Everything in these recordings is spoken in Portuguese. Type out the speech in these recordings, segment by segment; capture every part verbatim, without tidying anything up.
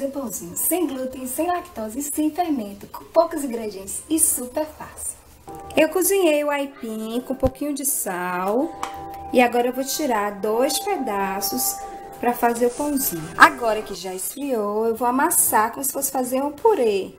fazer um pãozinho sem glúten, sem lactose e sem fermento, com poucos ingredientes e super fácil. Eu cozinhei o aipim com um pouquinho de sal e agora eu vou tirar dois pedaços para fazer o pãozinho. Agora que já esfriou, eu vou amassar como se fosse fazer um purê.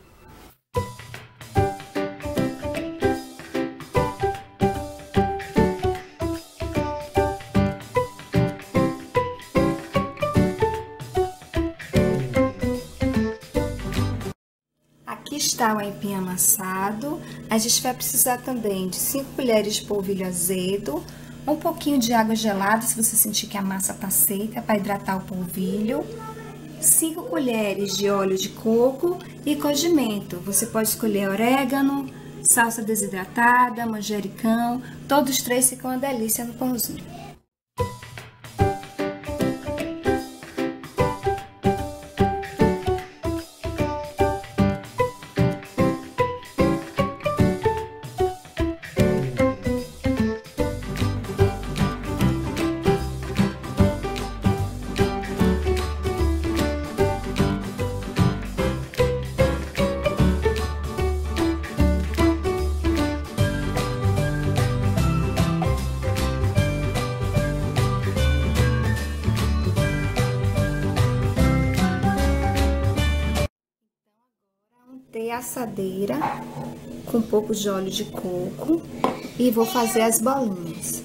Aqui está o aipim amassado. A gente vai precisar também de cinco colheres de polvilho azedo, um pouquinho de água gelada, se você sentir que a massa tá seca, para hidratar o polvilho, cinco colheres de óleo de coco e condimento. Você pode escolher orégano, salsa desidratada, manjericão, todos três ficam uma delícia no pãozinho. Untei a assadeira com um pouco de óleo de coco e vou fazer as bolinhas.